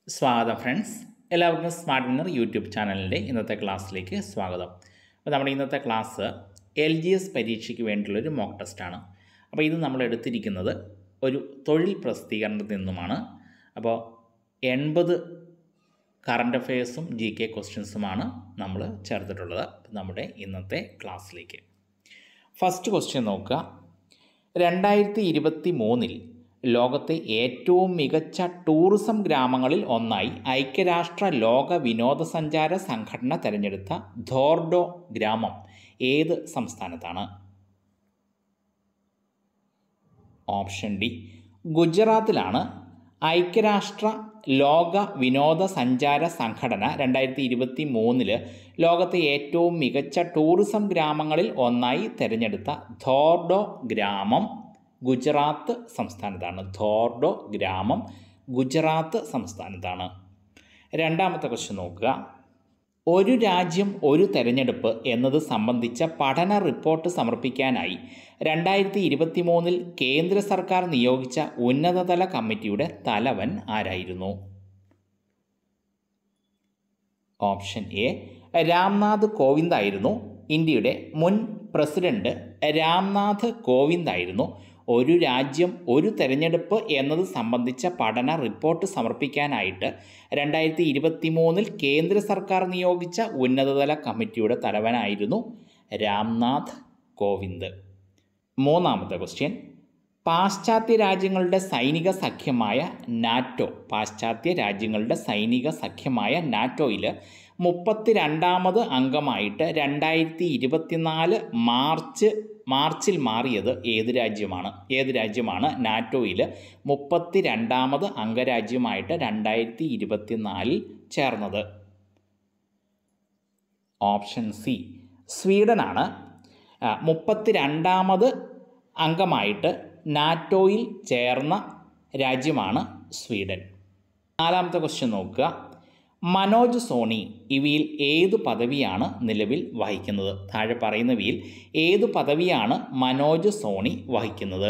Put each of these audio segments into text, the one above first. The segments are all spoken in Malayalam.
സ്വാഗതം ഫ്രണ്ട്സ്, എല്ലാവർക്കും സ്മാർട്ട് വിന്നർ യൂട്യൂബ് ചാനലിൻ്റെ ഇന്നത്തെ ക്ലാസ്സിലേക്ക് സ്വാഗതം. അപ്പോൾ നമ്മുടെ ഇന്നത്തെ ക്ലാസ് LGS പരീക്ഷയ്ക്ക് വേണ്ടിയുള്ളൊരു മോക്ക് ടെസ്റ്റാണ്. അപ്പോൾ ഇത് നമ്മൾ എടുത്തിരിക്കുന്നത് ഒരു തൊഴിൽ പ്രസിദ്ധീകരണത്തിൽ നിന്നുമാണ്. അപ്പോൾ 80 കറണ്ട് അഫെയർസും GK ക്വസ്റ്റ്യൻസുമാണ് നമ്മൾ ചേർത്തിട്ടുള്ളത് നമ്മുടെ ഇന്നത്തെ ക്ലാസ്സിലേക്ക്. ഫസ്റ്റ് ക്വസ്റ്റ്യൻ നോക്കുക. 2023 ലോകത്തെ ഏറ്റവും മികച്ച ടൂറിസം ഗ്രാമങ്ങളിൽ ഒന്നായി ഐക്യരാഷ്ട്ര ലോക വിനോദസഞ്ചാര സംഘടന തിരഞ്ഞെടുത്ത ധോർഡോ ഗ്രാമം ഏത് സംസ്ഥാനത്താണ്? ഓപ്ഷൻ ഡി, ഗുജറാത്തിലാണ്. ഐക്യരാഷ്ട്ര ലോക വിനോദസഞ്ചാര സംഘടന 2023 ലോകത്തെ ഏറ്റവും മികച്ച ടൂറിസം ഗ്രാമങ്ങളിൽ ഒന്നായി തിരഞ്ഞെടുത്ത ധോർഡോ ഗ്രാമം ഗുജറാത്ത് സംസ്ഥാനത്താണ്. ധോർഡോ ഗ്രാമം ഗുജറാത്ത് സംസ്ഥാനത്താണ്. രണ്ടാമത്തെ ക്വസ്റ്റ്യൻ നോക്കുക. ഒരു രാജ്യം ഒരു തെരഞ്ഞെടുപ്പ് എന്നത് സംബന്ധിച്ച പഠന റിപ്പോർട്ട് സമർപ്പിക്കാനായി 2023 കേന്ദ്ര സർക്കാർ നിയോഗിച്ച ഉന്നതതല കമ്മിറ്റിയുടെ തലവൻ ആരായിരുന്നു? ഓപ്ഷൻ എ, രാംനാഥ് കോവിന്ദ് ആയിരുന്നു. ഇന്ത്യയുടെ മുൻ പ്രസിഡന്റ് രാംനാഥ് കോവിന്ദ് ആയിരുന്നു ഒരു രാജ്യം ഒരു തെരഞ്ഞെടുപ്പ് എന്നത് സംബന്ധിച്ച പഠന റിപ്പോർട്ട് സമർപ്പിക്കാനായിട്ട് 2023 കേന്ദ്ര സർക്കാർ നിയോഗിച്ച ഉന്നതതല കമ്മിറ്റിയുടെ തലവനായിരുന്നു രാംനാഥ് കോവിന്ദ്. മൂന്നാമത്തെ ക്വസ്റ്റ്യൻ. പാശ്ചാത്യ രാജ്യങ്ങളുടെ സൈനിക സഖ്യമായ നാറ്റോയിൽ 32ാമത് അംഗമായിട്ട് 2024 മാർച്ചിൽ മാറിയത് ഏത് രാജ്യമാണ് നാറ്റോയിൽ 32ാമത് അംഗരാജ്യമായിട്ട് 2024 ചേർന്നത്? Option C, സ്വീഡനാണ്. 32ാമത് അംഗമായിട്ട് നാറ്റോയിൽ ചേർന്ന രാജ്യമാണ് സ്വീഡൻ. നാലാമത്തെ ക്വസ്റ്റ്യൻ നോക്കുക. മനോജ് സോണി ഇവയിൽ ഏതു പദവിയാണ് നിലവിൽ വഹിക്കുന്നത്? താഴെ പറയുന്നവയിൽ ഏതു പദവിയാണ് മനോജ് സോണി വഹിക്കുന്നത്?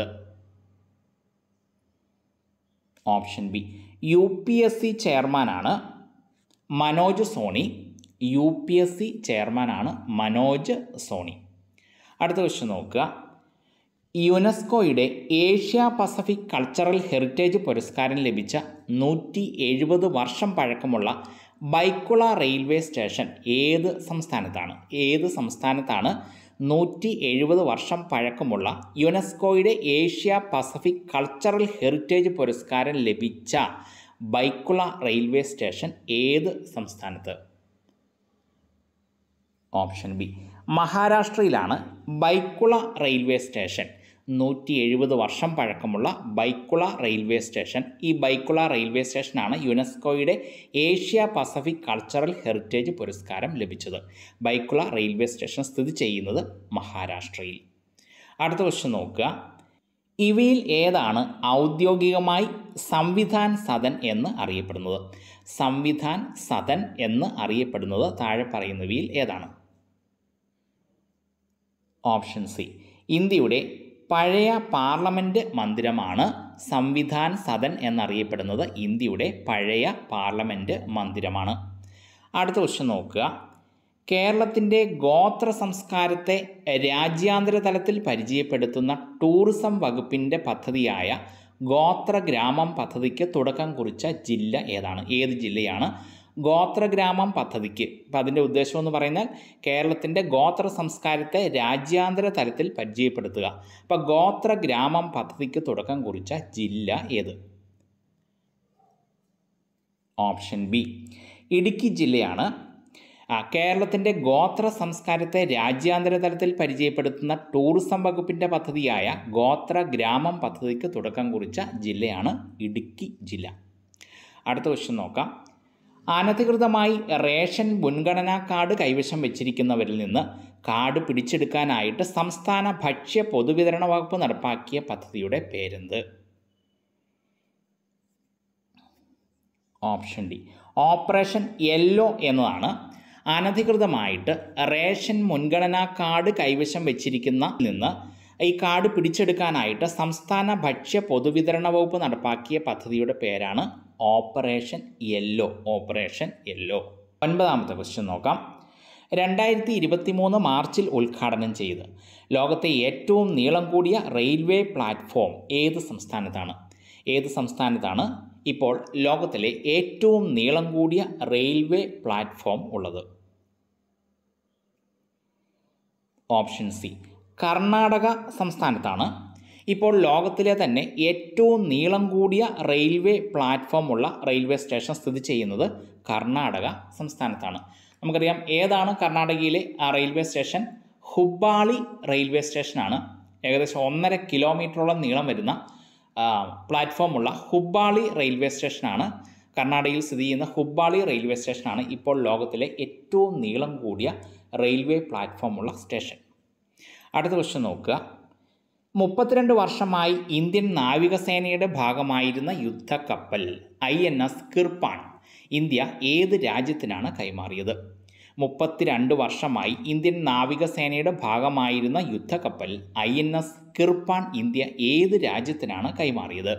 ഓപ്ഷൻ ബി, UPSC ചെയർമാനാണ് മനോജ് സോണി. UPSC ചെയർമാനാണ് മനോജ് സോണി. അടുത്ത ക്വസ്റ്റ്യൻ നോക്കുക. യുനെസ്കോയുടെ ഏഷ്യ പസഫിക് കൾച്ചറൽ ഹെറിറ്റേജ് പുരസ്കാരം ലഭിച്ച 170 വർഷം പഴക്കമുള്ള ബൈക്കുള റെയിൽവേ സ്റ്റേഷൻ ഏത് സംസ്ഥാനത്താണ് 170 വർഷം പഴക്കമുള്ള യുനെസ്കോയുടെ ഏഷ്യ പസഫിക് കൾച്ചറൽ ഹെറിറ്റേജ് പുരസ്കാരം ലഭിച്ച ബൈക്കുള റെയിൽവേ സ്റ്റേഷൻ ഏത് സംസ്ഥാനത്ത്? ഓപ്ഷൻ ബി, മഹാരാഷ്ട്രയിലാണ് ബൈക്കുള റെയിൽവേ സ്റ്റേഷൻ. 170 വർഷം പഴക്കമുള്ള ബൈക്കുള റെയിൽവേ സ്റ്റേഷൻ. ഈ ബൈക്കുള റെയിൽവേ സ്റ്റേഷനാണ് യുനെസ്കോയുടെ ഏഷ്യ പസഫിക് കൾച്ചറൽ ഹെറിറ്റേജ് പുരസ്കാരം ലഭിച്ചത്. ബൈക്കുള റെയിൽവേ സ്റ്റേഷൻ സ്ഥിതി ചെയ്യുന്നത് മഹാരാഷ്ട്രയിൽ. അടുത്ത ക്വസ്റ്റ്യൻ നോക്കുക. ഇവയിൽ ഏതാണ് ഔദ്യോഗികമായി സംവിധാൻ സദൻ എന്ന് അറിയപ്പെടുന്നത്? സംവിധാൻ സദൻ എന്ന് അറിയപ്പെടുന്നത് താഴെ പറയുന്നവയിൽ ഏതാണ്? ഓപ്ഷൻ സി, ഇന്ത്യയുടെ പഴയ പാർലമെൻറ്റ് മന്ദിരമാണ് സംവിധാൻ സദൻ എന്നറിയപ്പെടുന്നത്. ഇന്ത്യയുടെ പഴയ പാർലമെൻറ്റ് മന്ദിരമാണ്. അടുത്ത ക്വസ്റ്റ്യൻ നോക്കുക. കേരളത്തിൻ്റെ ഗോത്ര സംസ്കാരത്തെ രാജ്യാന്തര തലത്തിൽ പരിചയപ്പെടുത്തുന്ന ടൂറിസം വകുപ്പിൻ്റെ പദ്ധതിയായ ഗോത്രഗ്രാമം പദ്ധതിക്ക് തുടക്കം കുറിച്ച ജില്ല ഏതാണ്? ഏത് ജില്ലയാണ് ഗോത്രഗ്രാമം പദ്ധതിക്ക്? അപ്പം അതിൻ്റെ ഉദ്ദേശം എന്ന് പറയുന്നത് കേരളത്തിൻ്റെ ഗോത്ര സംസ്കാരത്തെ രാജ്യാന്തര തലത്തിൽ പരിചയപ്പെടുത്തുക. അപ്പം ഗോത്രഗ്രാമം പദ്ധതിക്ക് തുടക്കം കുറിച്ച ജില്ല ഏത്? ഓപ്ഷൻ ബി, ഇടുക്കി ജില്ലയാണ്. കേരളത്തിൻ്റെ ഗോത്ര സംസ്കാരത്തെ രാജ്യാന്തര തലത്തിൽ പരിചയപ്പെടുത്തുന്ന ടൂറിസം വകുപ്പിൻ്റെ പദ്ധതിയായ ഗോത്രഗ്രാമം പദ്ധതിക്ക് തുടക്കം കുറിച്ച ജില്ലയാണ് ഇടുക്കി ജില്ല. അടുത്ത ക്വസ്റ്റ്യൻ നോക്കാം. അനധികൃതമായി റേഷൻ മുൻഗണനാ കാർഡ് കൈവശം വെച്ചിരിക്കുന്നവരിൽ നിന്ന് കാർഡ് പിടിച്ചെടുക്കാനായിട്ട് സംസ്ഥാന ഭക്ഷ്യ പൊതുവിതരണ വകുപ്പ് നടപ്പാക്കിയ പദ്ധതിയുടെ പേരെന്ത്? ഓപ്ഷൻ ഡി, ഓപ്പറേഷൻ യെല്ലോ എന്നതാണ്. അനധികൃതമായിട്ട് റേഷൻ മുൻഗണനാ കാർഡ് കൈവശം വെച്ചിരിക്കുന്ന നിന്ന് ഈ കാർഡ് പിടിച്ചെടുക്കാനായിട്ട് സംസ്ഥാന ഭക്ഷ്യ പൊതുവിതരണ വകുപ്പ് നടപ്പാക്കിയ പദ്ധതിയുടെ പേരാണ് ഓപ്പറേഷൻ യെല്ലോ. Operation yellow. 9ാമത്തെ ക്വസ്റ്റ്യൻ നോക്കാം. 2023 മാർച്ചിൽ ഉദ്ഘാടനം ചെയ്ത് ലോകത്തെ ഏറ്റവും നീളം കൂടിയ റെയിൽവേ പ്ലാറ്റ്ഫോം ഏത് സംസ്ഥാനത്താണ്? ഏത് സംസ്ഥാനത്താണ് ഇപ്പോൾ ലോകത്തിലെ ഏറ്റവും നീളം കൂടിയ റെയിൽവേ പ്ലാറ്റ്ഫോം ഉള്ളത്? ഓപ്ഷൻ സി, കർണാടക സംസ്ഥാനത്താണ് ഇപ്പോൾ ലോകത്തിലെ തന്നെ ഏറ്റവും നീളം കൂടിയ റെയിൽവേ പ്ലാറ്റ്ഫോം ഉള്ള റെയിൽവേ സ്റ്റേഷൻ സ്ഥിതി ചെയ്യുന്നത് കർണാടക സംസ്ഥാനത്താണ്. നമുക്കറിയാം ഏതാണ് കർണാടകയിലെ ആ റെയിൽവേ സ്റ്റേഷൻ? ഹുബ്ബാളി റെയിൽവേ സ്റ്റേഷനാണ്. ഏകദേശം 1.5 കിലോമീറ്ററോളം നീളം വരുന്ന പ്ലാറ്റ്ഫോമുള്ള ഹുബ്ബാളി റെയിൽവേ സ്റ്റേഷനാണ്. കർണാടകയിൽ സ്ഥിതി ചെയ്യുന്ന ഹുബ്ബാളി റെയിൽവേ സ്റ്റേഷനാണ് ഇപ്പോൾ ലോകത്തിലെ ഏറ്റവും നീളം കൂടിയ റെയിൽവേ പ്ലാറ്റ്ഫോമുള്ള സ്റ്റേഷൻ. അടുത്ത ക്വസ്റ്റ്യൻ നോക്കുക. 32 വർഷമായി ഇന്ത്യൻ നാവികസേനയുടെ ഭാഗമായിരുന്ന യുദ്ധക്കപ്പൽ INS കിർപ്പാൻ ഇന്ത്യ ഏത് രാജ്യത്തിനാണ് കൈമാറിയത്? 32 വർഷമായി ഇന്ത്യൻ നാവികസേനയുടെ ഭാഗമായിരുന്ന യുദ്ധക്കപ്പൽ INS കിർപ്പാൻ ഇന്ത്യ ഏത് രാജ്യത്തിനാണ് കൈമാറിയത്?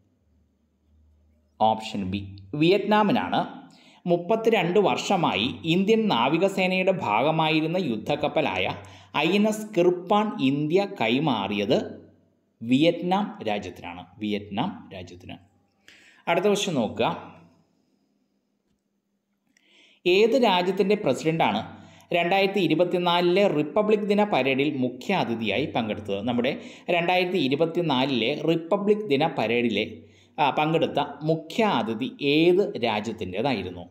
Option B, വിയറ്റ്നാമിനാണ്. 32 വർഷമായി ഇന്ത്യൻ നാവികസേനയുടെ ഭാഗമായിരുന്ന യുദ്ധക്കപ്പലായ INS കിർപ്പാൻ ഇന്ത്യ കൈമാറിയത് വിയറ്റ്നാം രാജ്യത്തിനാണ്. വിയറ്റ്നാം രാജ്യത്തിന്. അടുത്ത ക്വസ്റ്റ്യൻ നോക്കുക. ഏത് രാജ്യത്തിൻ്റെ പ്രസിഡന്റാണ് 2024 റിപ്പബ്ലിക് ദിന പരേഡിൽ മുഖ്യ അതിഥിയായി പങ്കെടുത്തത്? നമ്മുടെ 2024 റിപ്പബ്ലിക് ദിന പരേഡിലെ പങ്കെടുത്ത മുഖ്യ അതിഥി ഏത് രാജ്യത്തിൻ്റെതായിരുന്നു?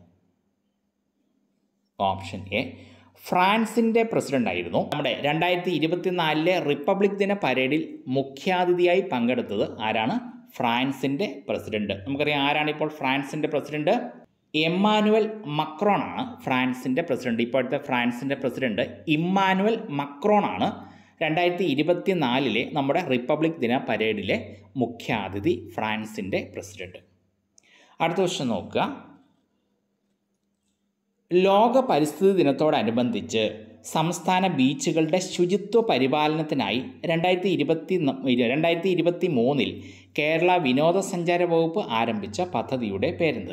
Option A, ഫ്രാൻസിൻ്റെ പ്രസിഡൻ്റായിരുന്നു. നമ്മുടെ 2024 റിപ്പബ്ലിക് ദിന പരേഡിൽ മുഖ്യാതിഥിയായി പങ്കെടുത്തത് ആരാണ്? ഫ്രാൻസിൻ്റെ പ്രസിഡന്റ്. നമുക്കറിയാം ആരാണ് ഇപ്പോൾ ഫ്രാൻസിൻ്റെ പ്രസിഡന്റ്? എമ്മാനുവൽ മക്രോൺ ആണ് ഫ്രാൻസിൻ്റെ പ്രസിഡന്റ്. ഇപ്പോഴത്തെ ഫ്രാൻസിൻ്റെ പ്രസിഡന്റ് ഇമ്മാനുവൽ മക്രോൺ ആണ് 2024 നമ്മുടെ റിപ്പബ്ലിക് ദിന പരേഡിലെ മുഖ്യാതിഥി, ഫ്രാൻസിൻ്റെ പ്രസിഡന്റ്. അടുത്ത ക്വസ്റ്റ്യൻ നോക്കുക. ലോക പരിസ്ഥിതി ദിനത്തോടനുബന്ധിച്ച് സംസ്ഥാന ബീച്ചുകളുടെ ശുചിത്വ പരിപാലനത്തിനായി 2023 കേരള വിനോദസഞ്ചാര വകുപ്പ് ആരംഭിച്ച പദ്ധതിയുടെ പേരെന്ത്?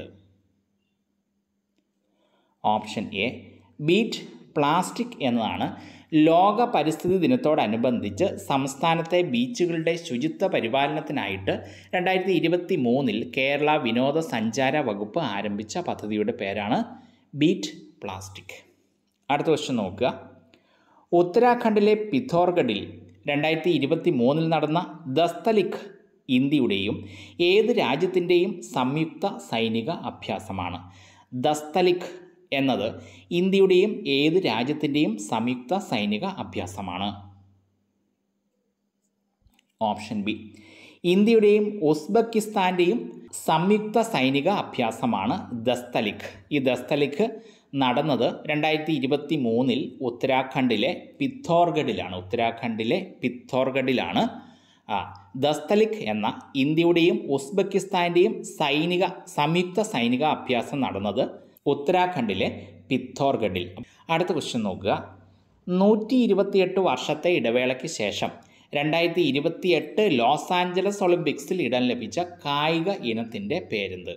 ഓപ്ഷൻ എ, ബീറ്റ് പ്ലാസ്റ്റിക് എന്നതാണ്. ലോക പരിസ്ഥിതി ദിനത്തോടനുബന്ധിച്ച് സംസ്ഥാനത്തെ ബീച്ചുകളുടെ ശുചിത്വ പരിപാലനത്തിനായിട്ട് 2023 കേരള വിനോദസഞ്ചാര വകുപ്പ് ആരംഭിച്ച പദ്ധതിയുടെ പേരാണ് ബീറ്റ് പ്ലാസ്റ്റിക്. അടുത്ത ക്വസ്റ്റ്യൻ നോക്കുക. ഉത്തരാഖണ്ഡിലെ പിഥോർഗഡിൽ 2023 നടന്ന ദസ്തലിഖ് ഇന്ത്യയുടെയും ഏത് രാജ്യത്തിൻ്റെയും സംയുക്ത സൈനിക അഭ്യാസമാണ്? ദസ്തലിഖ് എന്നത് ഇന്ത്യയുടെയും ഏത് രാജ്യത്തിൻ്റെയും സംയുക്ത സൈനിക അഭ്യാസമാണ്? ഓപ്ഷൻ ബി, ഇന്ത്യയുടെയും ഉസ്ബെക്കിസ്ഥാൻ്റെയും സംയുക്ത സൈനിക അഭ്യാസമാണ് ദസ്തലിഖ്. ഈ ദസ്തലിഖ് നടന്നത് 2023 ഉത്തരാഖണ്ഡിലെ പിഥോർഗഡിലാണ്. ഉത്തരാഖണ്ഡിലെ പിഥോർഗഡിലാണ് ദസ്തലിഖ് എന്ന ഇന്ത്യയുടെയും ഉസ്ബെക്കിസ്ഥാൻ്റെയും സംയുക്ത സൈനിക അഭ്യാസം നടന്നത് ഉത്തരാഖണ്ഡിലെ പിഥോർഗഡിൽ. അടുത്ത ക്വസ്റ്റ്യൻ നോക്കുക. 128 വർഷത്തെ ഇടവേളയ്ക്ക് ശേഷം 2028 ലോസ് ആഞ്ചലസ് ഒളിമ്പിക്സിൽ ഇടം ലഭിച്ച കായിക ഇനത്തിൻ്റെ പേരെന്ത്?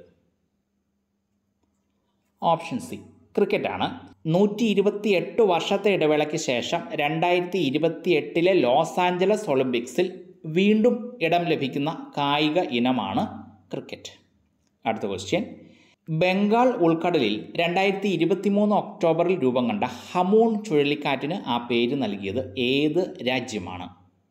ഓപ്ഷൻ സി, ക്രിക്കറ്റാണ്. 128 വർഷത്തെ ഇടവേളയ്ക്ക് ശേഷം 2028 ലോസ് ആഞ്ചലസ് ഒളിമ്പിക്സിൽ വീണ്ടും ഇടം ലഭിക്കുന്ന കായിക ഇനമാണ് ക്രിക്കറ്റ്. അടുത്ത ക്വസ്റ്റ്യൻ. ബംഗാൾ ഉൾക്കടലിൽ 2023 ഒക്ടോബറിൽ രൂപം കണ്ട ഹമൂൺ ചുഴലിക്കാറ്റിന് ആ പേര് നൽകിയത് ഏത് രാജ്യമാണ്?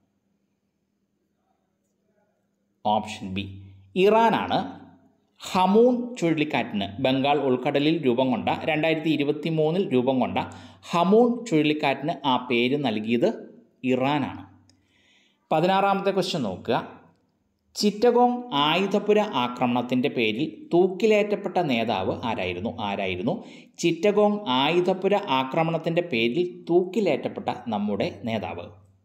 ഓപ്ഷൻ ബി, ഇറാനാണ്. ഹമൂൺ ചുഴലിക്കാറ്റിന് ബംഗാൾ ഉൾക്കടലിൽ രൂപം കൊണ്ട 2023 രൂപം കൊണ്ട ഹമൂൺ ചുഴലിക്കാറ്റിന് ആ പേര് നൽകിയത് ഇറാനാണ്. 16ാമത്തെ ക്വസ്റ്റ്യൻ നോക്കുക. ചിറ്റഗോങ് ആയുധപുര ആക്രമണത്തിൻ്റെ പേരിൽ തൂക്കിലേറ്റപ്പെട്ട നേതാവ് ആരായിരുന്നു? ചിറ്റഗോങ് ആയുധപുര ആക്രമണത്തിൻ്റെ പേരിൽ തൂക്കിലേറ്റപ്പെട്ട നമ്മുടെ നേതാവ്?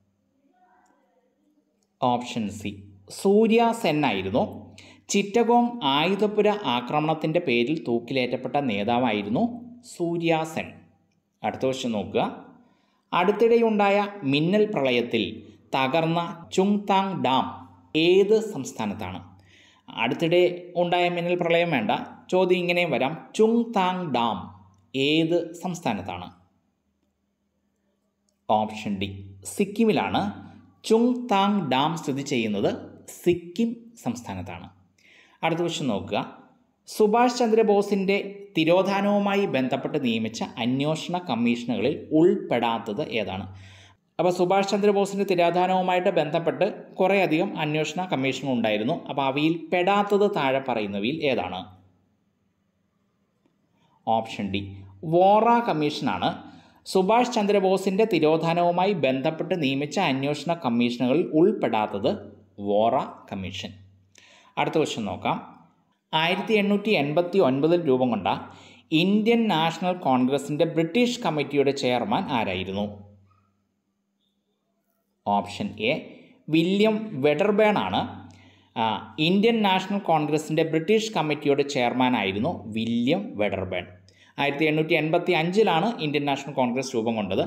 ഓപ്ഷൻ സി, സൂര്യ സെൻ ആയിരുന്നു. ചിറ്റഗോങ് ആയുധപുര ആക്രമണത്തിൻ്റെ പേരിൽ തൂക്കിലേറ്റപ്പെട്ട നേതാവായിരുന്നു സൂര്യ സെൻ. അടുത്ത ക്വസ്റ്റ്യൻ നോക്കുക. അടുത്തിടെയുണ്ടായ മിന്നൽ പ്രളയത്തിൽ തകർന്ന ചുങ്താങ് ഡാം ഏത് സംസ്ഥാനത്താണ്? അടുത്തിടെ ഉണ്ടായ മിന്നൽ പ്രളയം വേണ്ട, ചോദ്യം ഇങ്ങനെയും വരാം. ചുങ്താങ് ഡാം ഏത് സംസ്ഥാനത്താണ്? ഓപ്ഷൻ ഡി സിക്കിമിലാണ്. ചുങ്താങ് ഡാം സ്ഥിതി ചെയ്യുന്നത് സിക്കിം സംസ്ഥാനത്താണ്. അടുത്ത ക്വസ്റ്റ്യൻ നോക്കുക. സുഭാഷ് ചന്ദ്രബോസിൻ്റെ തിരോധാനവുമായി ബന്ധപ്പെട്ട് നിയമിച്ച അന്വേഷണ കമ്മീഷനുകളിൽ ഉൾപ്പെടാത്തത് ഏതാണ്? അപ്പോൾ സുഭാഷ് ചന്ദ്രബോസിൻ്റെ തിരോധാനവുമായിട്ട് ബന്ധപ്പെട്ട് കുറേയധികം അന്വേഷണ കമ്മീഷനുകൾ ഉണ്ടായിരുന്നു. അപ്പോൾ അവയിൽ പെടാത്തത് താഴെ പറയുന്നവയിൽ ഏതാണ്? ഓപ്ഷൻ ഡി വോറ കമ്മീഷനാണ്. സുഭാഷ് ചന്ദ്രബോസിൻ്റെ തിരോധാനവുമായി ബന്ധപ്പെട്ട് നിയമിച്ച അന്വേഷണ കമ്മീഷനുകളിൽ ഉൾപ്പെടാത്തത് വോറ കമ്മീഷൻ. അടുത്ത ക്വസ്റ്റ്യൻ നോക്കാം. 1889 രൂപം കൊണ്ട ഇന്ത്യൻ നാഷണൽ കോൺഗ്രസിൻ്റെ ബ്രിട്ടീഷ് കമ്മിറ്റിയുടെ ചെയർമാൻ ആരായിരുന്നു? ഓപ്ഷൻ എ വില്യം വെഡർബേൺ ആണ്. ഇന്ത്യൻ നാഷണൽ കോൺഗ്രസിൻ്റെ ബ്രിട്ടീഷ് കമ്മിറ്റിയുടെ ചെയർമാൻ ആയിരുന്നു William Wedderburn. 1885 Indian National Congress രൂപം കൊണ്ടത്.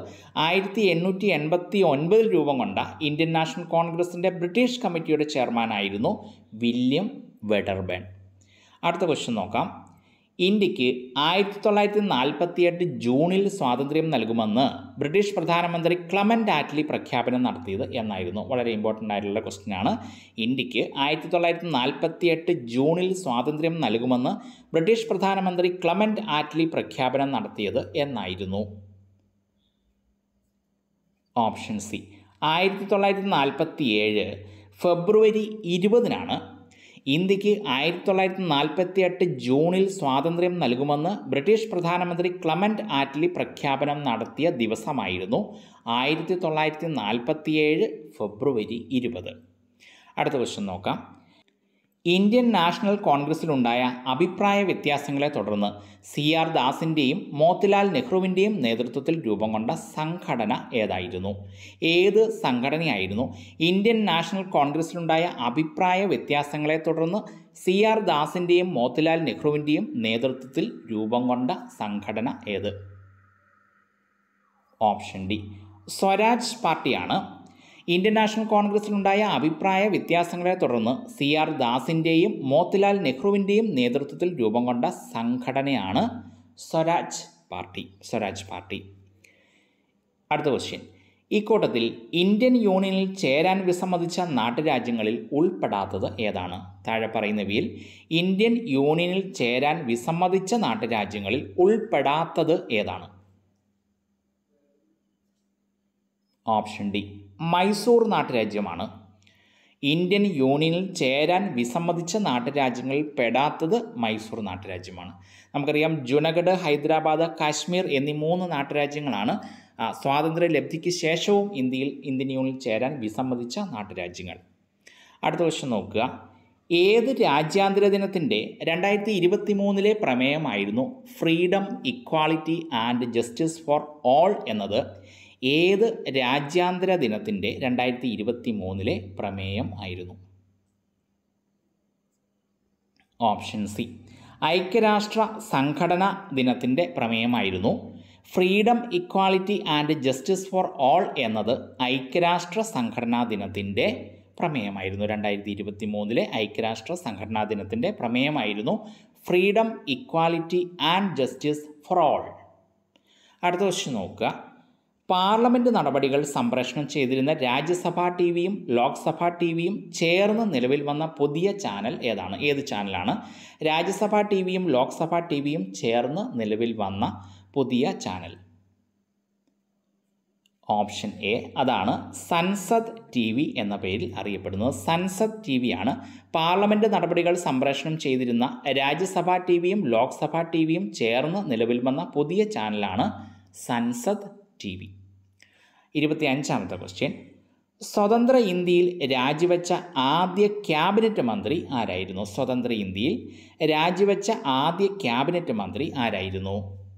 1889 രൂപം കൊണ്ട ഇന്ത്യൻ നാഷണൽ കോൺഗ്രസിൻ്റെ ബ്രിട്ടീഷ് കമ്മിറ്റിയുടെ ചെയർമാൻ ആയിരുന്നു വില്യം വെഡർബേൺ. അടുത്ത ക്വസ്റ്റ്യൻ നോക്കാം. ഇന്ത്യക്ക് 1948 ജൂണിൽ സ്വാതന്ത്ര്യം നൽകുമെന്ന് ബ്രിട്ടീഷ് പ്രധാനമന്ത്രി ക്ലെമന്റ് ആറ്റ്ലി പ്രഖ്യാപനം നടത്തിയത് എന്നായിരുന്നു? വളരെ ഇമ്പോർട്ടൻ്റ് ആയിട്ടുള്ള ക്വസ്റ്റ്യനാണ്. ഇന്ത്യക്ക് 1948 ജൂണിൽ സ്വാതന്ത്ര്യം നൽകുമെന്ന് ബ്രിട്ടീഷ് പ്രധാനമന്ത്രി ക്ലെമന്റ് ആറ്റ്ലി പ്രഖ്യാപനം നടത്തിയത് എന്നായിരുന്നു? ഓപ്ഷൻ സി 1947 ഫെബ്രുവരി 20 ഇന്ത്യക്ക് 1948 ജൂണിൽ സ്വാതന്ത്ര്യം നൽകുമെന്ന് ബ്രിട്ടീഷ് പ്രധാനമന്ത്രി ക്ലെമന്റ് ആറ്റ്ലി പ്രഖ്യാപനം നടത്തിയ ദിവസമായിരുന്നു 1947 ഫെബ്രുവരി 20. അടുത്ത ക്വസ്റ്റ്യൻ നോക്കാം. ഇന്ത്യൻ നാഷണൽ കോൺഗ്രസിലുണ്ടായ അഭിപ്രായ വ്യത്യാസങ്ങളെ തുടർന്ന് CR ദാസിൻ്റെയും മോത്തിലാൽ നെഹ്റുവിൻ്റെയും നേതൃത്വത്തിൽ രൂപം കൊണ്ട സംഘടന ഏതായിരുന്നു? ഏത് സംഘടനയായിരുന്നു ഇന്ത്യൻ നാഷണൽ കോൺഗ്രസിലുണ്ടായ അഭിപ്രായ വ്യത്യാസങ്ങളെ തുടർന്ന് CR ദാസിൻ്റെയും മോത്തിലാൽ നെഹ്റുവിൻ്റെയും നേതൃത്വത്തിൽ രൂപം കൊണ്ട സംഘടന ഏത്? ഓപ്ഷൻ ഡി സ്വരാജ് പാർട്ടിയാണ്. ഇന്ത്യൻ നാഷണൽ കോൺഗ്രസിലുണ്ടായ അഭിപ്രായ വ്യത്യാസങ്ങളെ തുടർന്ന് CR ദാസിൻ്റെയും മോത്തിലാൽ നെഹ്റുവിൻ്റെയും നേതൃത്വത്തിൽ രൂപം കൊണ്ട സംഘടനയാണ് സ്വരാജ് പാർട്ടി. അടുത്ത ക്വസ്റ്റ്യൻ. ഇക്കൂട്ടത്തിൽ ഇന്ത്യൻ യൂണിയനിൽ ചേരാൻ വിസമ്മതിച്ച നാട്ടുരാജ്യങ്ങളിൽ ഉൾപ്പെടാത്തത് ഏതാണ്? താഴെ പറയുന്നവയിൽ ഇന്ത്യൻ യൂണിയനിൽ ചേരാൻ വിസമ്മതിച്ച നാട്ടുരാജ്യങ്ങളിൽ ഉൾപ്പെടാത്തത് ഏതാണ്? ഓപ്ഷൻ ഡി മൈസൂർ നാട്ടുരാജ്യമാണ്. ഇന്ത്യൻ യൂണിയനിൽ ചേരാൻ വിസമ്മതിച്ച നാട്ടുരാജ്യങ്ങളിൽ പെടാത്തത് മൈസൂർ നാട്ടുരാജ്യമാണ്. നമുക്കറിയാം ജുനഗഡ്, ഹൈദരാബാദ്, കാശ്മീർ എന്നീ 3 നാട്ടുരാജ്യങ്ങളാണ് സ്വാതന്ത്ര്യ ലബ്ധിക്ക് ശേഷവും ഇന്ത്യൻ യൂണിയനിൽ ചേരാൻ വിസമ്മതിച്ച നാട്ടുരാജ്യങ്ങൾ. അടുത്ത ക്വസ്റ്റ്യൻ നോക്കുക. ഏത് രാജ്യാന്തര ദിനത്തിൻ്റെ 2023 പ്രമേയമായിരുന്നു freedom, equality and justice for all എന്നത്? ഏത് രാജ്യാന്തര ദിനത്തിൻ്റെ 2023 പ്രമേയം ആയിരുന്നു? ഓപ്ഷൻ സി ഐക്യരാഷ്ട്ര സംഘടനാ ദിനത്തിൻ്റെ പ്രമേയമായിരുന്നു. Freedom, equality and justice for all എന്നത് ഐക്യരാഷ്ട്ര സംഘടനാ ദിനത്തിൻ്റെ പ്രമേയമായിരുന്നു. 2023 ഐക്യരാഷ്ട്ര സംഘടനാ ദിനത്തിൻ്റെ പ്രമേയമായിരുന്നു freedom, equality and justice for all. അടുത്ത ക്വസ്റ്റ്യൻ നോക്കുക. പാർലമെൻറ്റ് നടപടികൾ സംപ്രേഷണം ചെയ്തിരുന്ന രാജ്യസഭാ ടിവിയും ലോക്സഭാ ടിവിയും ചേർന്ന് നിലവിൽ വന്ന പുതിയ ചാനൽ ഏതാണ്? ഏത് ചാനലാണ്? രാജ്യസഭാ ടിവിയും ലോക്സഭാ ടിവിയും ചേർന്ന് നിലവിൽ വന്ന പുതിയ ചാനൽ. ഓപ്ഷൻ എ അതാണ് സൻസദ് TV എന്ന പേരിൽ അറിയപ്പെടുന്നത്. സൻസദ് TVയാണ് പാർലമെൻറ്റ് നടപടികൾ സംപ്രേഷണം ചെയ്തിരുന്ന രാജ്യസഭാ ടിവിയും ലോക്സഭാ ടിവിയും ചേർന്ന് നിലവിൽ വന്ന പുതിയ ചാനലാണ് സൻസദ് TV. 25ാമത്തെ ക്വസ്റ്റ്യൻ. സ്വതന്ത്ര ഇന്ത്യയിൽ രാജിവെച്ച ആദ്യ ക്യാബിനറ്റ് മന്ത്രി ആരായിരുന്നു? സ്വതന്ത്ര ഇന്ത്യയിൽ രാജിവെച്ച ആദ്യ ക്യാബിനറ്റ് മന്ത്രി ആരായിരുന്നു?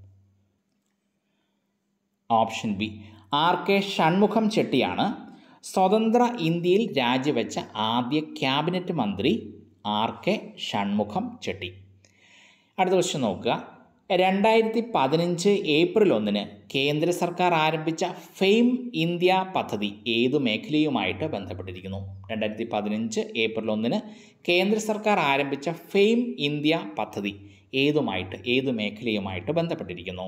ഓപ്ഷൻ ബി RK ഷൺമുഖം ചെട്ടിയാണ്. സ്വതന്ത്ര ഇന്ത്യയിൽ രാജിവെച്ച ആദ്യ ക്യാബിനറ്റ് മന്ത്രി RK ഷൺമുഖം ചെട്ടി. അടുത്ത ക്വസ്റ്റ്യൻ നോക്കുക. 2015 ഏപ്രിൽ 1 കേന്ദ്ര സർക്കാർ ആരംഭിച്ച ഫെയിം ഇന്ത്യ പദ്ധതി ഏതു മേഖലയുമായിട്ട് ബന്ധപ്പെട്ടിരിക്കുന്നു? 2015 ഏപ്രിൽ 1 കേന്ദ്ര സർക്കാർ ആരംഭിച്ച ഫെയിം ഇന്ത്യ പദ്ധതി ഏതു മേഖലയുമായിട്ട് ബന്ധപ്പെട്ടിരിക്കുന്നു?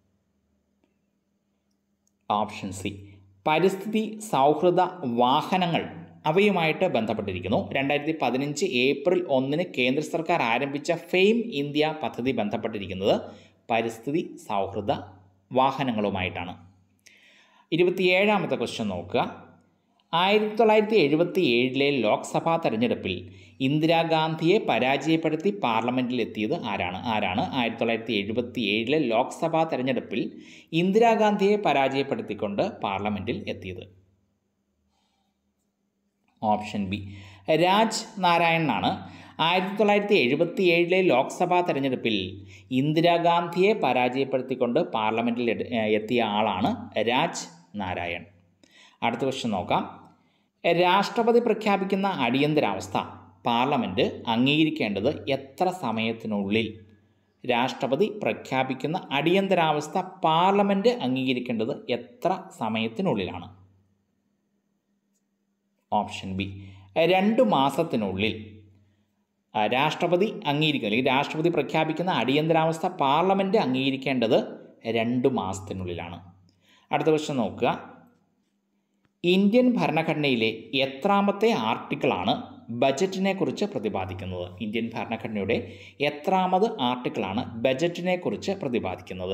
ഓപ്ഷൻ സി, പരിസ്ഥിതി സൗഹൃദ വാഹനങ്ങൾ അവയുമായിട്ട് ബന്ധപ്പെട്ടിരിക്കുന്നു. 2015 ഏപ്രിൽ 1 കേന്ദ്ര സർക്കാർ ആരംഭിച്ച ഫെയിം ഇന്ത്യ പദ്ധതി ബന്ധപ്പെട്ടിരിക്കുന്നത് പരിസ്ഥിതി സൗഹൃദ വാഹനങ്ങളുമായിട്ടാണ്. 27ാമത്തെ ക്വസ്റ്റ്യൻ നോക്കുക. 1977 ലോക്സഭാ തെരഞ്ഞെടുപ്പിൽ ഇന്ദിരാഗാന്ധിയെ പരാജയപ്പെടുത്തി പാർലമെൻറ്റിലെത്തിയത് ആരാണ്? 1977 ലോക്സഭാ തെരഞ്ഞെടുപ്പിൽ ഇന്ദിരാഗാന്ധിയെ പരാജയപ്പെടുത്തിക്കൊണ്ട് പാർലമെൻറ്റിൽ എത്തിയത്? ഓപ്ഷൻ ബി, രാജ് നാരായണനാണ്. 1977 ലോക്സഭാ തെരഞ്ഞെടുപ്പിൽ ഇന്ദിരാഗാന്ധിയെ പരാജയപ്പെടുത്തിക്കൊണ്ട് പാർലമെൻറ്റിൽ എത്തിയ ആളാണ് രാജ് നാരായൺ. അടുത്ത ക്വസ്റ്റ്യൻ നോക്കാം. രാഷ്ട്രപതി പ്രഖ്യാപിക്കുന്ന അടിയന്തരാവസ്ഥ പാർലമെൻറ്റ് അംഗീകരിക്കേണ്ടത് എത്ര സമയത്തിനുള്ളിൽ? രാഷ്ട്രപതി പ്രഖ്യാപിക്കുന്ന അടിയന്തരാവസ്ഥ പാർലമെൻറ്റ് അംഗീകരിക്കേണ്ടത് എത്ര സമയത്തിനുള്ളിലാണ്? ഓപ്ഷൻ ബി, 2 മാസത്തിനുള്ളിൽ. രാഷ്ട്രപതി അംഗീകരിക്കുന്ന അല്ലെങ്കിൽ രാഷ്ട്രപതി പ്രഖ്യാപിക്കുന്ന അടിയന്തരാവസ്ഥ പാർലമെൻറ്റ് അംഗീകരിക്കേണ്ടത് 2 മാസത്തിനുള്ളിലാണ്. അടുത്ത ക്വസ്റ്റ്യൻ നോക്കുക. ഇന്ത്യൻ ഭരണഘടനയിലെ എത്രാമത്തെ ആർട്ടിക്കിളാണ് ബജറ്റിനെ കുറിച്ച് പ്രതിപാദിക്കുന്നത്? ഇന്ത്യൻ ഭരണഘടനയുടെ എത്രാമത് ആർട്ടിക്കിളാണ് ബജറ്റിനെ കുറിച്ച് പ്രതിപാദിക്കുന്നത്?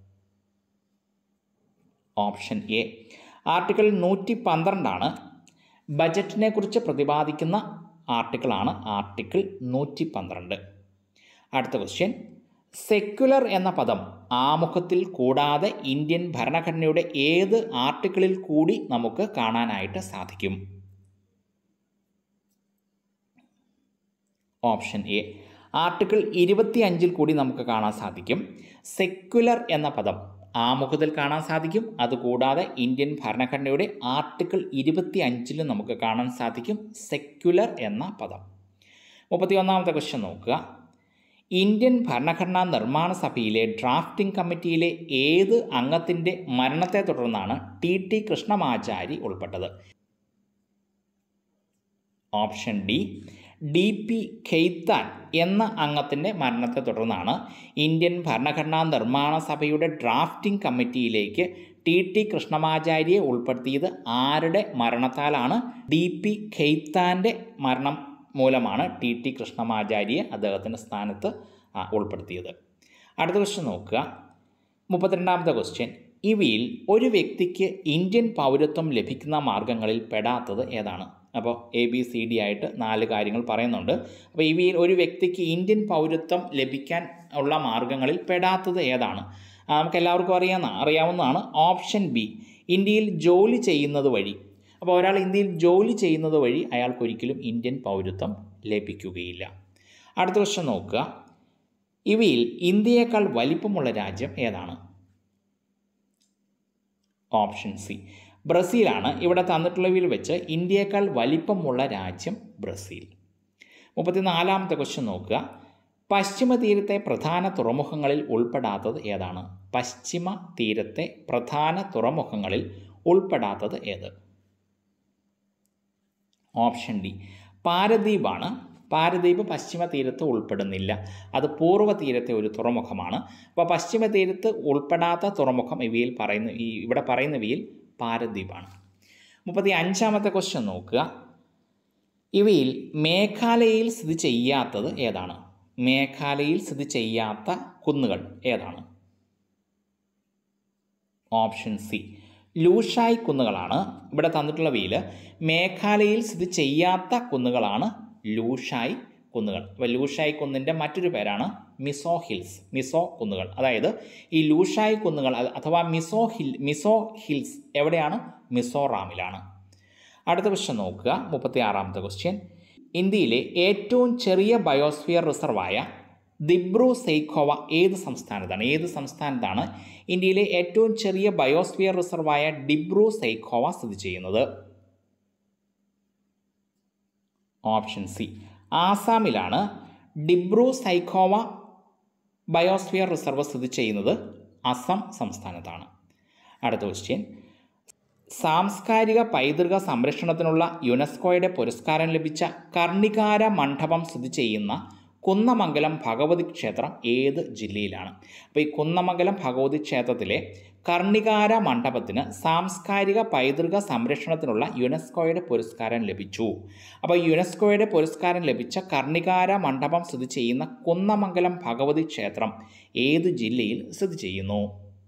ഓപ്ഷൻ എ, ആർട്ടിക്കിൾ 112 ബജറ്റിനെ കുറിച്ച് പ്രതിപാദിക്കുന്ന ആർട്ടിക്കിളാണ് ആർട്ടിക്കിൾ 112. അടുത്ത ക്വസ്റ്റ്യൻ. സെക്യുലർ എന്ന പദം ആമുഖത്തിൽ കൂടാതെ ഇന്ത്യൻ ഭരണഘടനയുടെ ഏത് ആർട്ടിക്കിളിൽ കൂടി നമുക്ക് കാണാനായിട്ട് സാധിക്കും? ഓപ്ഷൻ എ, ആർട്ടിക്കിൾ 25 കൂടി നമുക്ക് കാണാൻ സാധിക്കും. സെക്യുലർ എന്ന പദം ആമുഖത്തിൽ കാണാൻ സാധിക്കും. അതുകൂടാതെ ഇന്ത്യൻ ഭരണഘടനയുടെ ആർട്ടിക്കിൾ 25 നമുക്ക് കാണാൻ സാധിക്കും സെക്യുലർ എന്ന പദം. 31ാമത്തെ ക്വസ്റ്റ്യൻ നോക്കുക. ഇന്ത്യൻ ഭരണഘടനാ നിർമ്മാണ സഭയിലെ ഡ്രാഫ്റ്റിംഗ് കമ്മിറ്റിയിലെ ഏത് അംഗത്തിൻ്റെ മരണത്തെ തുടർന്നാണ് TT കൃഷ്ണമാചാരി ഉൾപ്പെട്ടത്? ഓപ്ഷൻ ഡി, DP ഖെയ്ത്താൻ എന്ന അംഗത്തിൻ്റെ മരണത്തെ തുടർന്നാണ് ഇന്ത്യൻ ഭരണഘടനാ നിർമ്മാണ സഭയുടെ ഡ്രാഫ്റ്റിംഗ് കമ്മിറ്റിയിലേക്ക് TT കൃഷ്ണമാചാരിയെ ഉൾപ്പെടുത്തിയത്. ആരുടെ മരണത്താലാണ്? DP ഖെയ്ത്താൻ്റെ മരണം മൂലമാണ് TT കൃഷ്ണമാചാരിയെ അദ്ദേഹത്തിൻ്റെ സ്ഥാനത്ത് ഉൾപ്പെടുത്തിയത്. അടുത്ത ക്വസ്റ്റ്യൻ നോക്കുക. 32ാമത്തെ ക്വസ്റ്റ്യൻ. ഇവയിൽ ഒരു വ്യക്തിക്ക് ഇന്ത്യൻ പൗരത്വം ലഭിക്കുന്ന മാർഗങ്ങളിൽ പെടാത്തത് ഏതാണ്? അപ്പോൾ ABCD ആയിട്ട് 4 കാര്യങ്ങൾ പറയുന്നുണ്ട്. അപ്പോൾ ഇവയിൽ ഒരു വ്യക്തിക്ക് ഇന്ത്യൻ പൗരത്വം ലഭിക്കാൻ ഉള്ള മാർഗങ്ങളിൽ പെടാത്തത് ഏതാണ്? നമുക്കെല്ലാവർക്കും അറിയാവുന്നതാണ്. ഓപ്ഷൻ ബി, ഇന്ത്യയിൽ ജോലി ചെയ്യുന്നത് വഴി. അപ്പോൾ ഒരാൾ ഇന്ത്യയിൽ ജോലി ചെയ്യുന്നത് വഴി അയാൾക്കൊരിക്കലും ഇന്ത്യൻ പൗരത്വം ലഭിക്കുകയില്ല. അടുത്ത ക്വസ്റ്റ്യൻ നോക്കുക. ഇവയിൽ ഇന്ത്യയേക്കാൾ വലിപ്പമുള്ള രാജ്യം ഏതാണ്? ഓപ്ഷൻ സി, ബ്രസീലാണ്. ഇവിടെ തന്നിട്ടുള്ളവയിൽ വെച്ച് ഇന്ത്യയേക്കാൾ വലിപ്പമുള്ള രാജ്യം ബ്രസീൽ. 34ാമത്തെ ക്വസ്റ്റ്യൻ നോക്കുക. പശ്ചിമ തീരത്തെ പ്രധാന തുറമുഖങ്ങളിൽ ഉൾപ്പെടാത്തത് ഏതാണ്? പശ്ചിമ തീരത്തെ പ്രധാന തുറമുഖങ്ങളിൽ ഉൾപ്പെടാത്തത് ഏത്? Option D, പാരദ്വീപാണ്. പാരദ്വീപ് പശ്ചിമ തീരത്ത് ഉൾപ്പെടുന്നില്ല. അത് പൂർവ്വ തീരത്തെ ഒരു തുറമുഖമാണ്. അപ്പോൾ പശ്ചിമ തീരത്ത് ഉൾപ്പെടാത്ത തുറമുഖം ഇവിടെ പറയുന്നവയിൽ പാരദ്വീപാണ്. 35ാമത്തെ ക്വസ്റ്റ്യൻ നോക്കുക. ഇവയിൽ മേഘാലയയിൽ സ്ഥിതി ചെയ്യാത്തത് ഏതാണ്? മേഘാലയയിൽ സ്ഥിതി ചെയ്യാത്ത കുന്നുകൾ ഏതാണ്? ഓപ്ഷൻ സി, ലൂഷായ് കുന്നുകളാണ്. ഇവിടെ തന്നിട്ടുള്ളവയിൽ മേഘാലയയിൽ സ്ഥിതി ചെയ്യാത്ത കുന്നുകളാണ് ലൂഷായ് കുന്നുകൾ. അപ്പോൾ ലൂഷായ് കുന്നിൻ്റെ മറ്റൊരു പേരാണ് മിസോ ഹിൽസ്. മിസോ കുന്നുകൾ. അതായത് ഈ ലൂഷായ് കുന്നുകൾ അഥവാ മിസോ ഹിൽസ് എവിടെയാണ്? മിസോറാമിലാണ്. അടുത്ത ക്വസ്റ്റ്യൻ നോക്കുക. 36ാമത്തെ ക്വസ്റ്റ്യൻ. ഇന്ത്യയിലെ ഏറ്റവും ചെറിയ ബയോസ്ഫിയർ റിസർവായ ദിബ്രു സൈഖോവ ഏത് സംസ്ഥാനത്താണ് ഇന്ത്യയിലെ ഏറ്റവും ചെറിയ ബയോസ്ഫിയർ റിസർവായ ഡിബ്രു സൈഖോവ സ്ഥിതി ചെയ്യുന്നത്? ഓപ്ഷൻ സി, ആസാമിലാണ്. ഡിബ്രു സൈഖോവ ബയോസ്ഫിയർ റിസർവ് സ്ഥിതി ചെയ്യുന്നത് അസം സംസ്ഥാനത്താണ്. അടുത്ത ക്വസ്റ്റ്യൻ, സാംസ്കാരിക പൈതൃക സംരക്ഷണത്തിനുള്ള യുനെസ്കോയുടെ പുരസ്കാരം ലഭിച്ച കർണികാര മണ്ഡപം സ്ഥിതി ചെയ്യുന്ന കുന്നമംഗലം ഭഗവതി ക്ഷേത്രം ഏത് ജില്ലയിലാണ്? അപ്പോൾ ഈ കുന്നമംഗലം ഭഗവതി ക്ഷേത്രത്തിലെ കർണികാര മണ്ഡപത്തിന് സാംസ്കാരിക പൈതൃക സംരക്ഷണത്തിനുള്ള യുനെസ്കോയുടെ പുരസ്കാരം ലഭിച്ചു. അപ്പോൾ യുനെസ്കോയുടെ പുരസ്കാരം ലഭിച്ച കർണികാര മണ്ഡപം സ്ഥിതി ചെയ്യുന്ന കുന്നമംഗലം ഭഗവതി ക്ഷേത്രം ഏത് ജില്ലയിൽ സ്ഥിതി ചെയ്യുന്നു?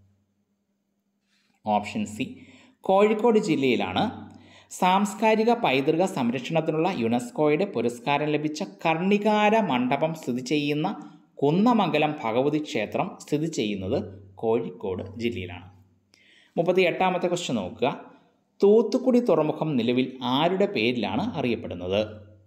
ഓപ്ഷൻ സി, കോഴിക്കോട് ജില്ലയിലാണ് സാംസ്കാരിക പൈതൃക സംരക്ഷണത്തിനുള്ള യുനെസ്കോയുടെ പുരസ്കാരം ലഭിച്ച കർണികാര മണ്ഡപം സ്ഥിതി ചെയ്യുന്ന കുന്നമംഗലം ഭഗവതി ക്ഷേത്രം സ്ഥിതി ചെയ്യുന്നത് കോഴിക്കോട് ജില്ലയിലാണ്. 38ാമത്തെ ക്വസ്റ്റ്യൻ നോക്കുക. തൂത്തുക്കുടി തുറമുഖം നിലവിൽ ആരുടെ പേരിലാണ് അറിയപ്പെടുന്നത്?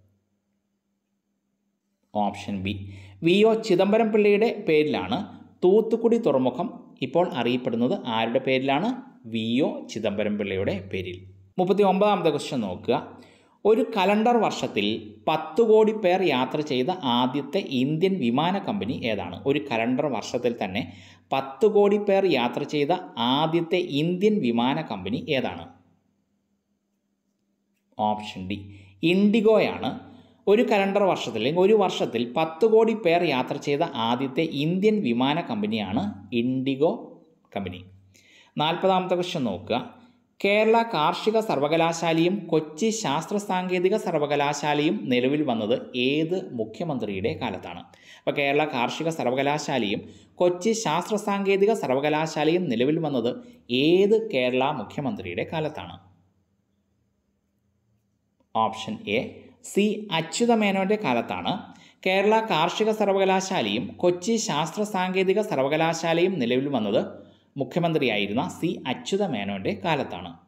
Option B, വി.ഒ. ചിദംബരം പിള്ളയുടെ പേരിലാണ് തൂത്തുക്കുടി തുറമുഖം ഇപ്പോൾ അറിയപ്പെടുന്നത്. ആരുടെ പേരിലാണ്? വി.ഒ. ചിദംബരം പിള്ളയുടെ പേരിൽ. 39ാമത്തെ ക്വസ്റ്റ്യൻ നോക്കുക. ഒരു കലണ്ടർ വർഷത്തിൽ 10 കോടി പേർ യാത്ര ചെയ്ത ആദ്യത്തെ ഇന്ത്യൻ വിമാന കമ്പനി ഏതാണ്? ഒരു കലണ്ടർ വർഷത്തിൽ തന്നെ 10 കോടി പേർ യാത്ര ചെയ്ത ആദ്യത്തെ ഇന്ത്യൻ വിമാന കമ്പനി ഏതാണ്? ഓപ്ഷൻ ഡി, ഇൻഡിഗോയാണ്. ഒരു കലണ്ടർ വർഷത്തിൽ അല്ലെങ്കിൽ ഒരു വർഷത്തിൽ 10 കോടി പേർ യാത്ര ചെയ്ത ആദ്യത്തെ ഇന്ത്യൻ വിമാന കമ്പനിയാണ് ഇൻഡിഗോ കമ്പനി. 40ാമത്തെ ക്വസ്റ്റ്യൻ നോക്കുക. കേരള കാർഷിക സർവകലാശാലയും കൊച്ചി ശാസ്ത്ര സാങ്കേതിക സർവകലാശാലയും നിലവിൽ വന്നത് ഏത് മുഖ്യമന്ത്രിയുടെ കാലത്താണ്? അപ്പോൾ കേരള കാർഷിക സർവകലാശാലയും കൊച്ചി ശാസ്ത്ര സാങ്കേതിക സർവകലാശാലയും നിലവിൽ വന്നത് ഏത് കേരള മുഖ്യമന്ത്രിയുടെ കാലത്താണ്? ഓപ്ഷൻ എ, സി അച്യുതമേനോൻ്റെ കാലത്താണ്. കേരള കാർഷിക സർവകലാശാലയും കൊച്ചി ശാസ്ത്ര സാങ്കേതിക സർവകലാശാലയും നിലവിൽ വന്നത് മുഖ്യമന്ത്രിയായിരുന്ന സി അച്യുതമേനോൻ്റെ കാലത്താണ്.